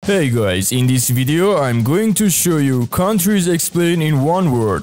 Hey guys, in this video I'm going to show you countries explained in one word.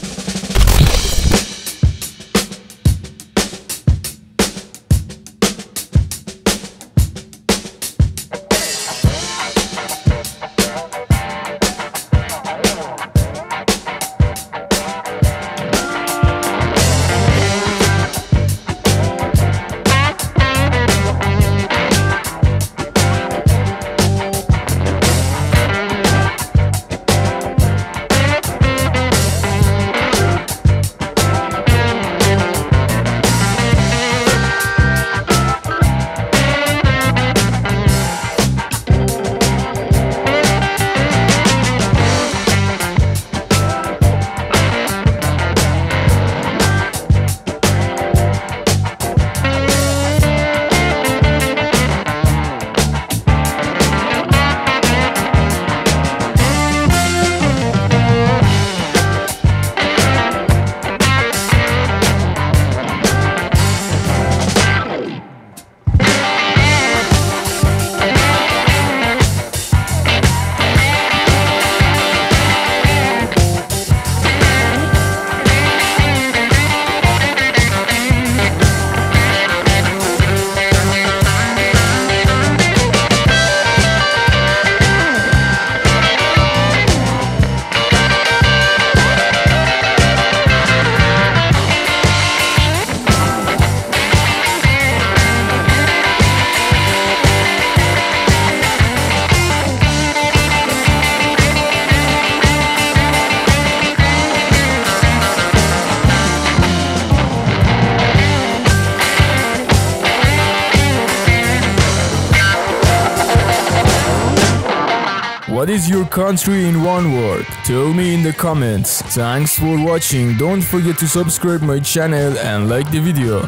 What is your country in one word? Tell me in the comments. Thanks for watching. Don't forget to subscribe my channel and like the video.